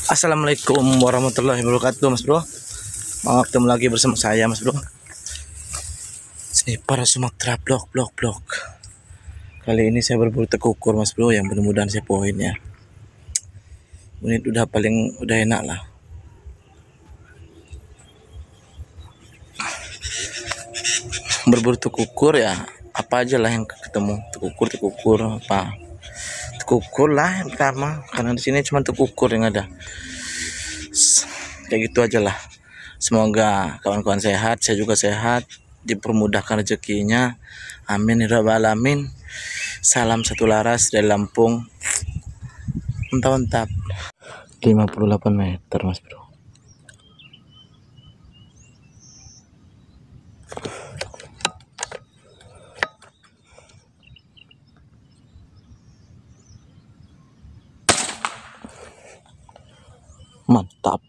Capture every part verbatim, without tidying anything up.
Assalamualaikum warahmatullahi wabarakatuh, Mas Bro. Mau ketemu lagi bersama saya, Mas Bro. Sniper Sumatera blok blok blok. Kali ini saya berburu tekukur, Mas Bro, yang mudah-mudahan saya poin ya. Unit udah paling udah enak lah. Berburu tekukur ya, apa aja lah yang ketemu. Tekukur tekukur apa? Tekukur lah yang pertama, karena di sini cuma tekukur yang ada. Kayak gitu aja lah. Semoga kawan-kawan sehat, saya juga sehat, dipermudahkan rezekinya. Amin ya rabbal alamin. Salam satu laras dari Lampung. Mantap-mantap. lima puluh delapan meter, Mas Bro. Mantap.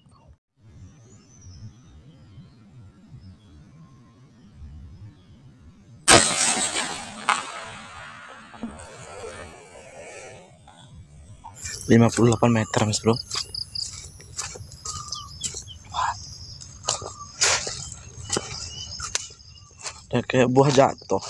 lima puluh delapan meter, Mas Bro. Udah kayak buah jatuh.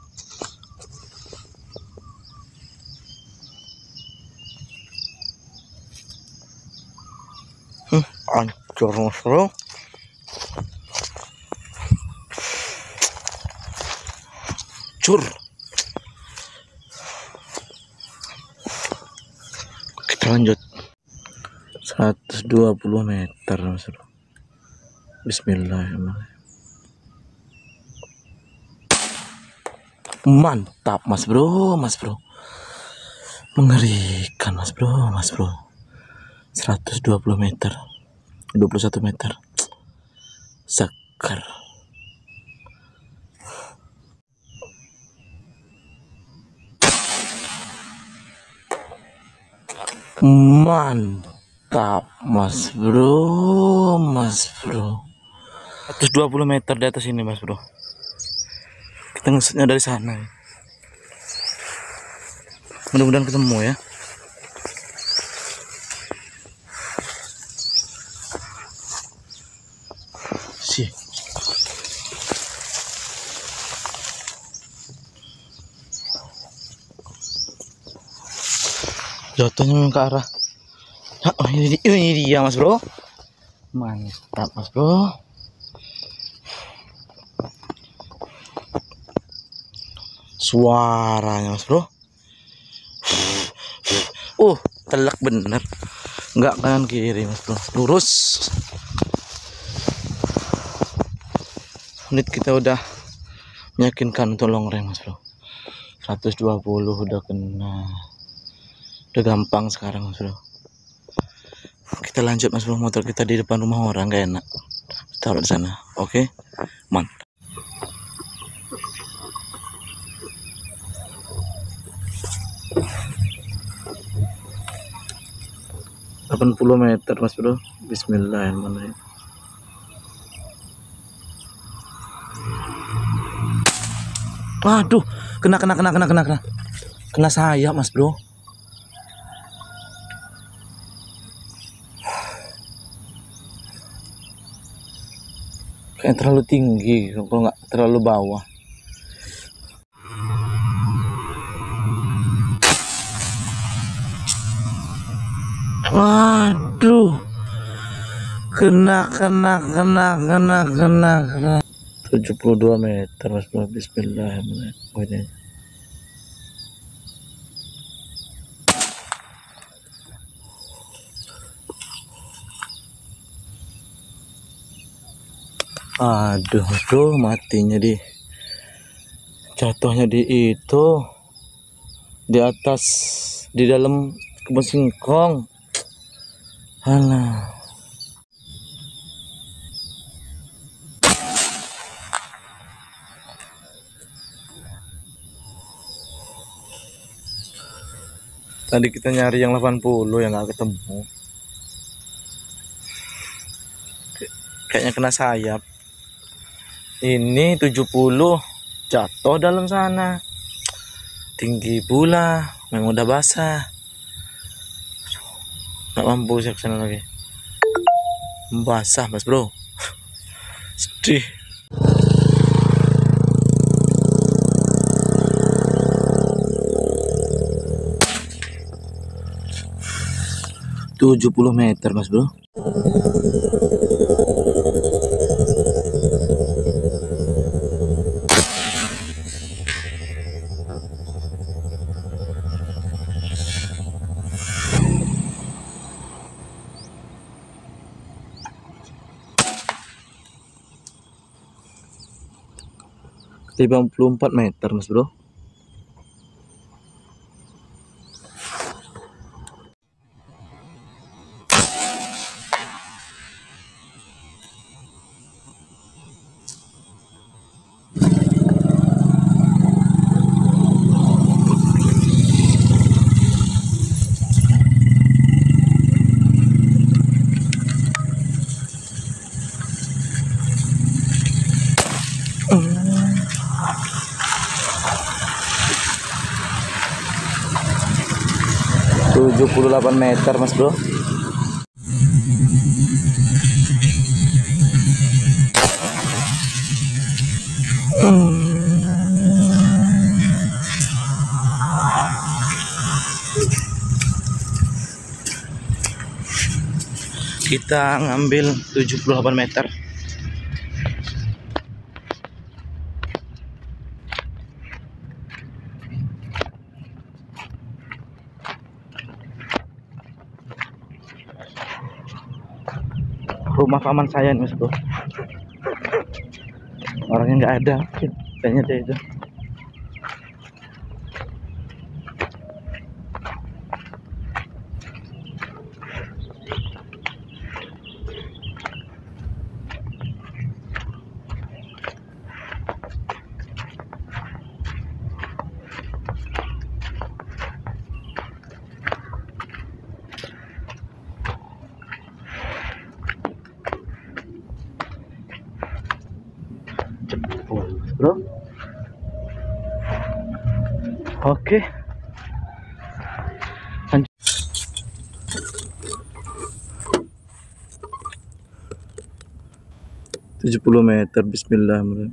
Hmm, hancur, Mas Bro. Cur. Kita lanjut. seratus dua puluh meter, Mas Bro. Bismillahirrahmanirrahim. Mantap, Mas Bro, Mas Bro. Mengerikan, Mas Bro, Mas Bro. seratus dua puluh meter. dua puluh satu meter. Seger. Mantap, Mas Bro, Mas Bro. seratus dua puluh meter di atas ini, Mas Bro. Kita ngesutnya dari sana. Mudah-mudahan ketemu ya. Si. Jatuhnya memang ke arah. Oh, ini, ini dia, Mas Bro. Mantap, Mas Bro. Suaranya, Mas Bro. Uh, telak bener. Enggak kanan kiri, Mas Bro. Lurus. Unit kita udah meyakinkan untuk long range, Mas Bro. seratus dua puluh udah kena. Udah gampang sekarang, Mas Bro. Kita lanjut, Mas Bro. Motor kita di depan rumah orang gak enak. Taruh di sana. Oke. Mantap. delapan puluh meter, Mas Bro. Bismillahirrahmanirrahim. Waduh, kena kena kena kena kena kena. Kena sayap, Mas Bro. Kayak terlalu tinggi, kalau nggak terlalu bawah. Waduh, kena kena kena kena kena kena. tujuh puluh dua meter, Mas Bro. Bismillahirrahmanirrahim. Aduh, Mas Bro, matinya di jatuhnya di itu di atas di dalam kebun singkong. Alah. Tadi kita nyari yang delapan puluh yang nggak ketemu. Kayaknya kena sayap. Ini tujuh puluh jatuh dalam sana. Tinggi pula, memang udah basah. Nggak mampu saya kesana lagi. Basah mas bro. Sedih. tujuh puluh meter mas bro. lima puluh empat meter mas bro. tujuh puluh delapan meter mas bro. Kita ngambil tujuh puluh delapan meter. Rumah paman saya nih mas bro. Orangnya nggak ada kayaknya deh itu. Bro, oke, lanjut. tujuh puluh meter. Bismillahirrahmanirrahim.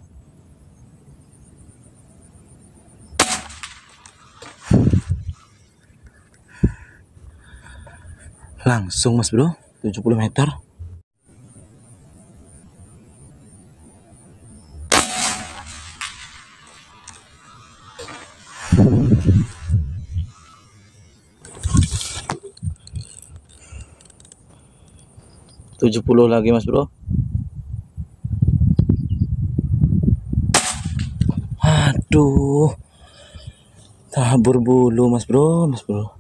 Langsung mas bro, tujuh puluh meter. tujuh puluh lagi mas bro. Aduh, tabur bulu mas bro, mas bro.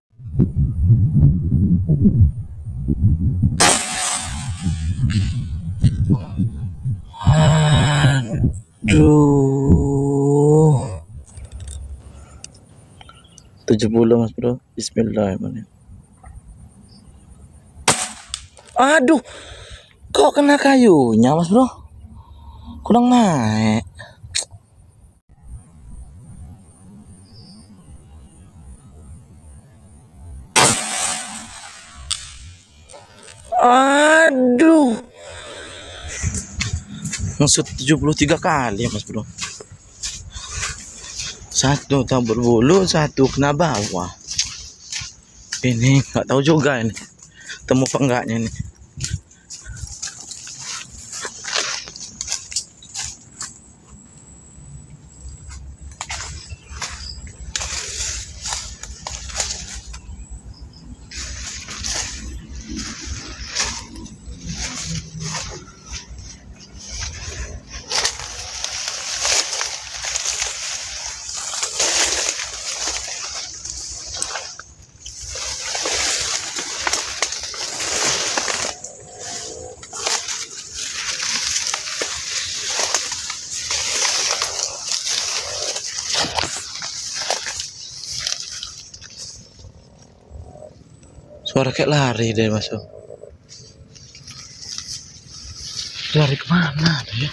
Aduh, tujuh puluh mas bro. Bismillahirrahmanirrahim. Aduh, kok kena kayunya mas bro, kurang naik. Aduh, maksud tujuh puluh tiga kali ya mas bro. Satu tabur bulu, satu kena bawah. Ini nggak tahu juga ini temu apa enggaknya nih. Suara kayak lari deh masuk. Lari kemana deh?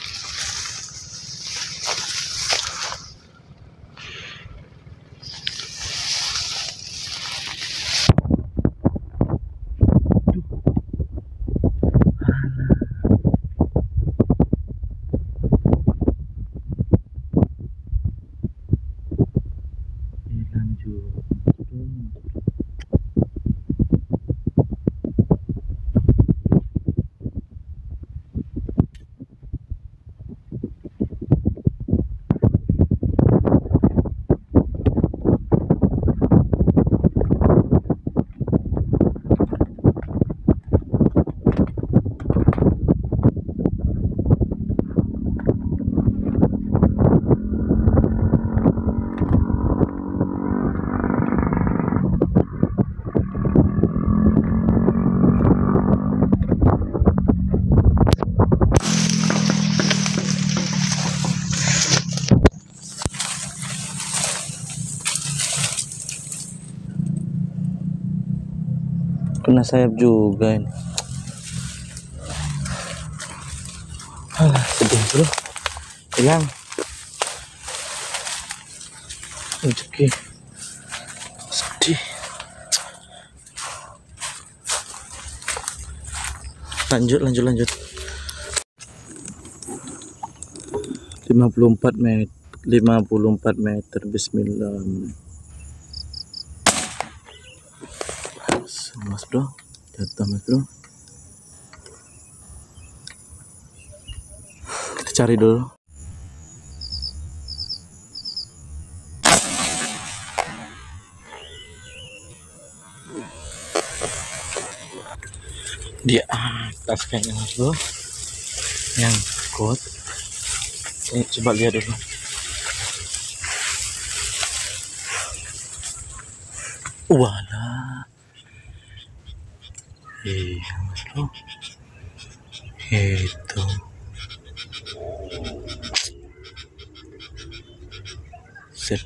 Kena sayap juga ini. Alah, sedih bro. Hilang. Rezeki. Sedih. Lanjut, lanjut, lanjut. lima puluh empat meter. lima puluh empat meter. Bismillah. Mas bro. Jatuh mas bro. Kita cari dulu. Di atas kayaknya mas bro. Yang kuat. Ini coba lihat dulu. Walah. Iya mas bro. Itu. Sedih.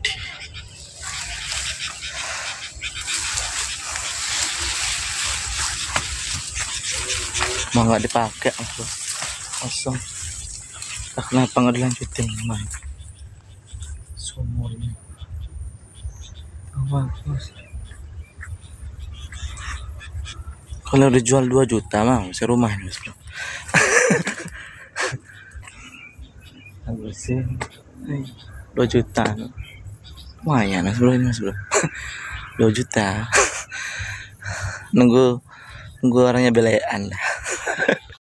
Mau nggak dipakai mas bro. Kosong. Nah, kenapa nggak dilanjutin main sumurnya? Oh, bagus. Kalau dijual dua juta mau serumah ini mas bro. Bagus sih. dua juta. Lumayan mas bro ini mas bro. dua juta. Nunggu nunggu orangnya belean lah.